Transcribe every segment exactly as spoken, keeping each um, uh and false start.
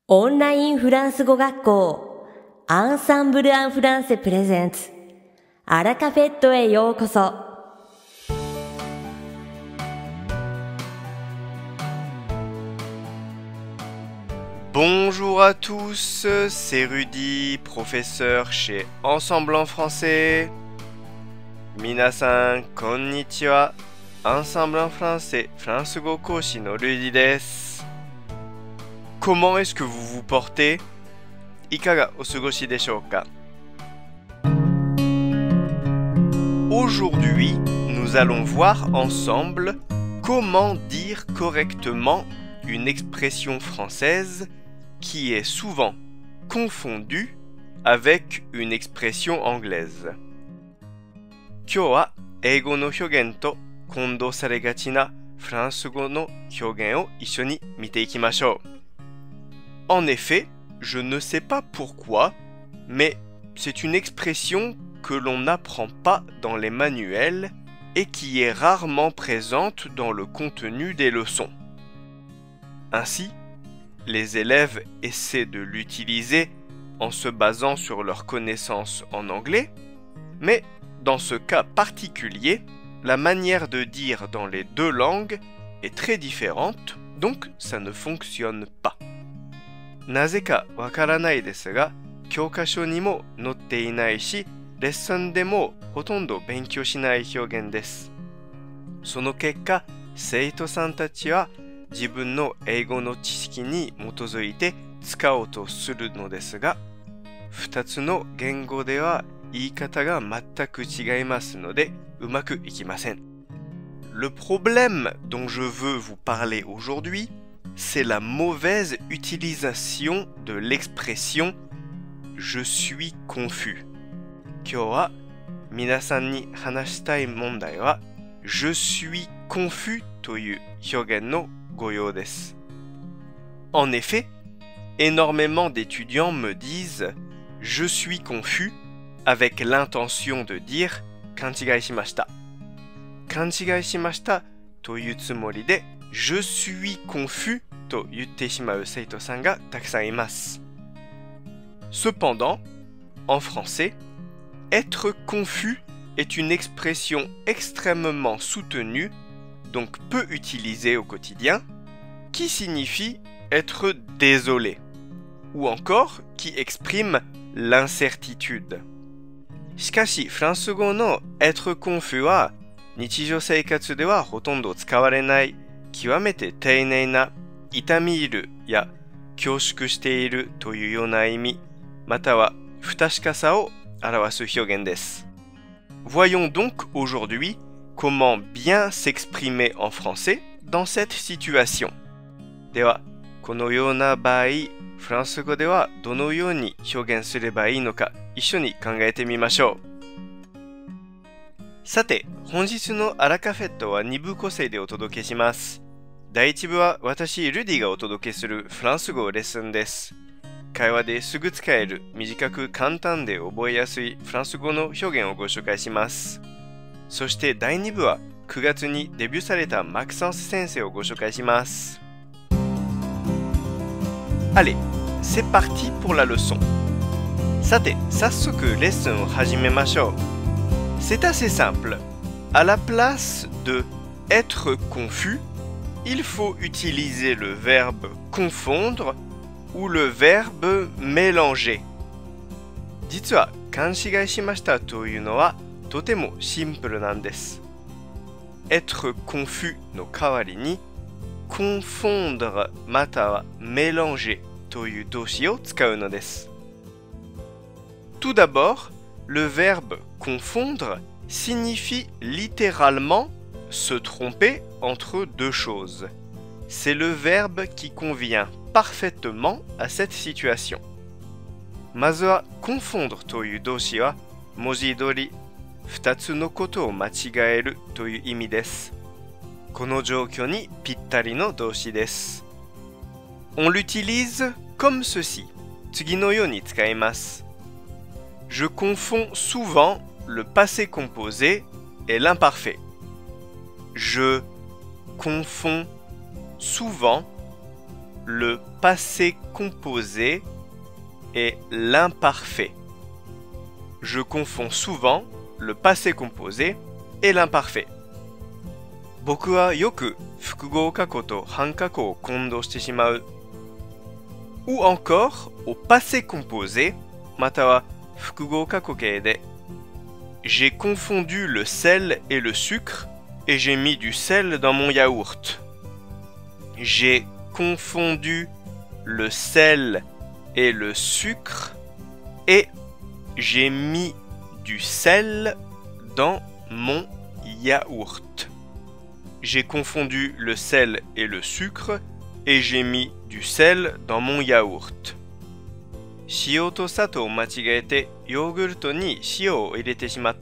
オンラインフランス語学校アンサンブル・アン・フランセプレゼンツアラカフェットへようこそ。 Bonjour à tous, c'est Rudy, professeur chez Ensemble en français. Minasan, konnichiwa. Ensemble en français, フランス語講師の Rudy です。Comment est-ce que vous vous portez? いかがお過ごしでしょうか? Aujourd'hui, nous allons voir ensemble comment dire correctement une expression française qui est souvent confondue avec une expression anglaise. 今日は英語の表現と混同されがちなフランス語の表現を一緒に見ていきましょう。En effet, je ne sais pas pourquoi, mais c'est une expression que l'on n'apprend pas dans les manuels et qui est rarement présente dans le contenu des leçons. Ainsi, les élèves essaient de l'utiliser en se basant sur leurs connaissances en anglais, mais dans ce cas particulier, la manière de dire dans les deux langues est très différente, donc ça ne fonctionne pas. なぜかわからないですが、教科書にも載っていないし、レッスンでもほとんど勉強しない表現です。その結果、生徒さんたちは自分の英語の知識に基づいて使おうとするのですが、ふたつの言語では言い方が全く違いますので、うまくいきません。Le problème dont je veux vous parler aujourd'hui, c'est la mauvaise utilisation de l'expression « je suis confus ». 今日は皆さんに話したい問題は「je suis confus」という表現のご用です。En effet, énormément d'étudiants me disent « je suis confus » avec l'intention de dire «勘違いしました」。勘違いしましたというつもりで「je suis confus」と言ってしまう生徒さんがたくさんいます。Cependant, en français, être confus est une expression extrêmement soutenue, donc peu utilisée au quotidien, qui signifie être désolé, ou encore qui exprime l'incertitude. しかし、フランス語の être confus は日常生活ではほとんど使われない極めて丁寧な痛み入るや恐縮しているというような意味、または不確かさを表す表現です。Voyons donc aujourd'hui comment bien s'exprimer en français dans cette situation. では、このような場合、フランス語ではどのように表現すればいいのか一緒に考えてみましょう。さて、本日のアラカフェットはに部構成でお届けします。だいいち部は私、ルディがお届けするフランス語レッスンです。会話ですぐ使える、短く簡単で覚えやすいフランス語の表現をご紹介します。そしてだいに部はくがつにデビューされたマクサンス先生をご紹介します。Allez, c'est parti pour la leçon. さて、早速レッスンを始めましょう。C'est assez simple. À la place de être confus, il faut utiliser le verbe confondre ou le verbe mélanger. 実は勘違いしましたというのはとてもシンプルなんです。être confus の代わりに confondre または mélanger という動詞を使うのです。Tout d'abord, le verbe confondre signifie littéralement se tromper entre deux choses. C'est le verbe qui convient parfaitement à cette situation. まずは confondre という動詞は文字通りふたつのことを間違えるという意味です。この状況にぴったりの動詞です。On l'utilise comme ceci. 次のように使います。Je confonds souvent le passé composé et l'imparfait. Je confonds souvent le passé composé et l'imparfait. Je confonds souvent le passé composé et l'imparfait. 僕はよく複合過去と半過去を混同してしまう。Ou encore au passé composé または複合過去形で J'ai confondu le sel et le sucre et j'ai mis du sel dans mon yaourt. J'ai confondu le sel et le sucre et j'ai mis du sel dans mon yaourt. J'ai confondu le sel et le sucre et j'ai mis du sel dans mon yaourt. 塩と砂糖を間違えてヨーグルトに塩を入れてしまった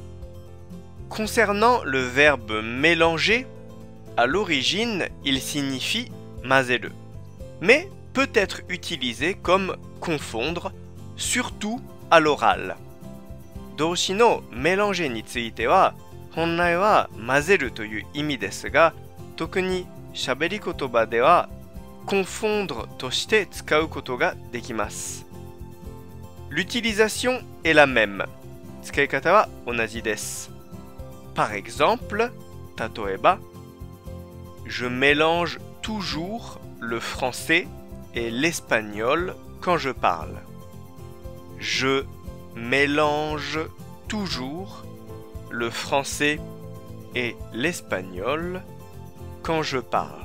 。Concernant le verbe mélanger, à l'origine, il signifie mazeru, mais peut être utilisé comme confondre, surtout à l'oral. 動詞のmélangerについては、本来は混ぜるという意味ですが、特に喋り言葉では confondre として使うことができます。L'utilisation est la même. 使い方は同じです。Par exemple, 例えば Je mélange toujours le français et l'espagnol quand je parle. Je mélange toujours le français et l'espagnol quand je parle.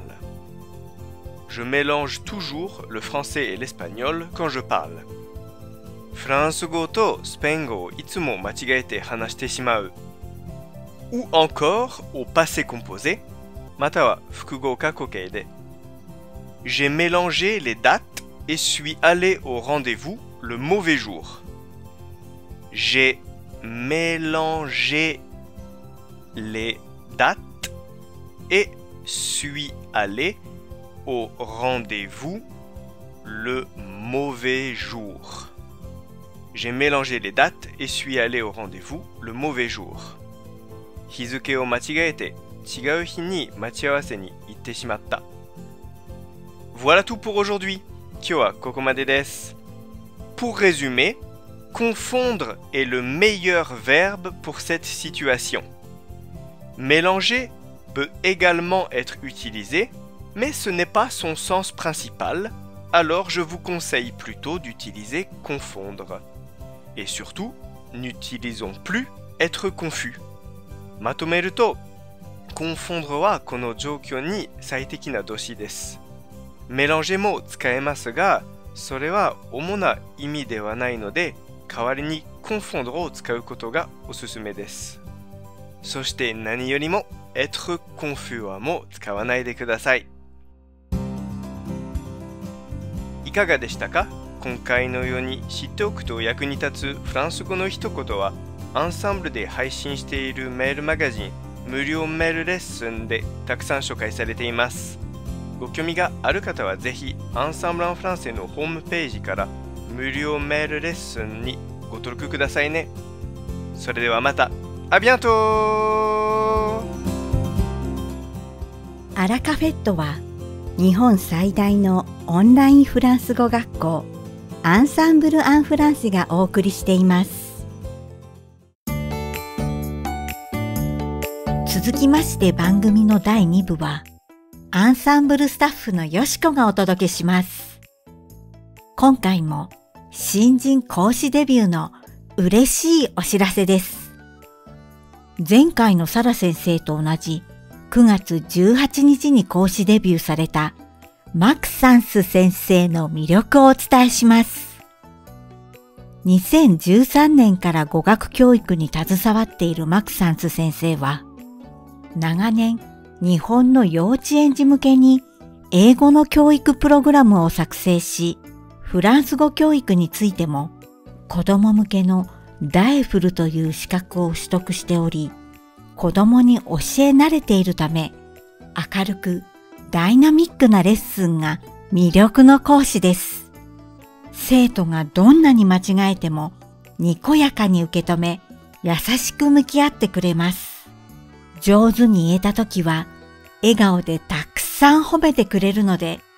Je mélange toujours le français et l'espagnol quand je parle. フランス語とスペイン語をいつも間違えて話してしまう。Ou encore au passé composé または複合過去形で J'ai mélangé les dates et suis allé au rendez-vous le mauvais jour. J'ai mélangé les dates et suis allé au rendez-vous le mauvais jour. J'ai mélangé les dates et suis allé au rendez-vous le mauvais jour. 日付を間違えて違う日に待ち合わせに行ってしまった。Voilà tout pour aujourd'hui. 今日はここまでです。Pour résumer, confondre est le meilleur verbe pour cette situation. Mélanger peut également être utilisé, mais ce n'est pas son sens principal, alors je vous conseille plutôt d'utiliser confondre. Et surtout, n'utilisons plus être confus. まとめると、confondre はこの状況に最適な動詞です。mélanger も使えますが、それは主な意味ではないので、代わりに confondre を使うことがおすすめです。そして何よりも être confus はもう使わないでください。いかがでしたか？今回のように知っておくと役に立つフランス語の一言は、アンサンブルで配信しているメールマガジン無料メールレッスンでたくさん紹介されています。ご興味がある方はぜひアンサンブル・アン・フランセのホームページから無料メールレッスンにご登録くださいね。それではまた。アビアント。 アラカフェットは日本最大のオンラインフランス語学校アンサンブル・アン・フランセがお送りしています。続きまして番組のだいに部はアンサンブルスタッフのよしこがお届けします。今回も新人講師デビューの嬉しいお知らせです。前回のサラ先生と同じくがつじゅうはちにちに講師デビューされたマクサンス先生の魅力をお伝えします。にせんじゅうさんねんから語学教育に携わっているマクサンス先生は、長年日本の幼稚園児向けに英語の教育プログラムを作成し、フランス語教育についても子供向けのダエフルという資格を取得しており、子供に教え慣れているため、明るくダイナミックなレッスンが魅力の講師です。生徒がどんなに間違えてもにこやかに受け止め、優しく向き合ってくれます。上手に言えたときは笑顔でたくさん褒めてくれるので、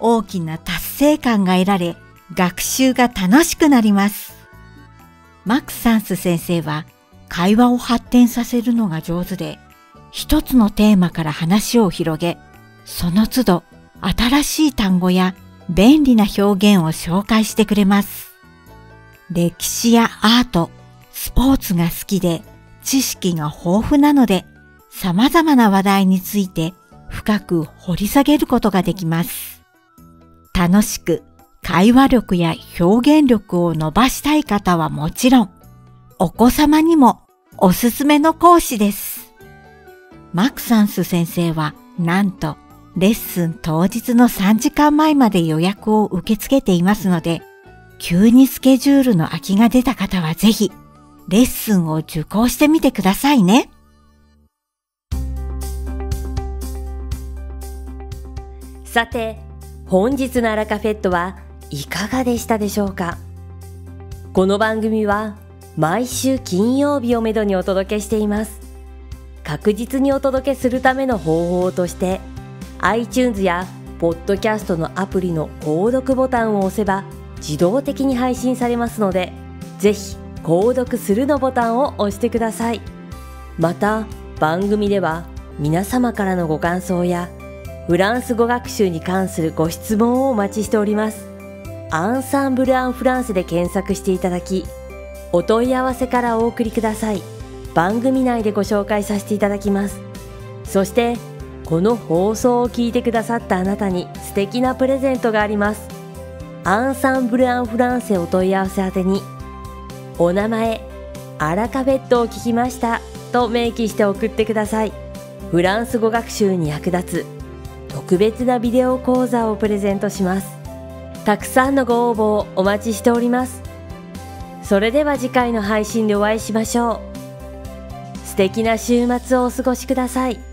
大きな達成感が得られ、学習が楽しくなります。マクサンス先生は会話を発展させるのが上手で、一つのテーマから話を広げ、その都度新しい単語や便利な表現を紹介してくれます。歴史やアート、スポーツが好きで知識が豊富なので、様々な話題について深く掘り下げることができます。楽しく会話力や表現力を伸ばしたい方はもちろん、お子様にもおすすめの講師です。マクサンス先生はなんとレッスン当日のさんじかんまえまで予約を受け付けていますので、急にスケジュールの空きが出た方はぜひレッスンを受講してみてくださいね。 さて、本日のアラカフェットはいかがでしたでしょうか。この番組は毎週金曜日をめどにお届けしています。確実にお届けするための方法として、iTunes やポッドキャストのアプリの購読ボタンを押せば自動的に配信されますので、ぜひ購読するのボタンを押してください。また、番組では皆様からのご感想やフランス語学習に関するご質問をお待ちしております。アンサンブル・アン・フランスで検索していただき、お問い合わせからお送りください。番組内でご紹介させていただきます。そして、この放送を聞いてくださったあなたに素敵なプレゼントがあります。アンサンブル・アン・フランセお問い合わせ宛てに、お名前、アラカフェットを聞きましたと明記して送ってください。フランス語学習に役立つ特別なビデオ講座をプレゼントします。たくさんのご応募をお待ちしております。それでは次回の配信でお会いしましょう。素敵な週末をお過ごしください。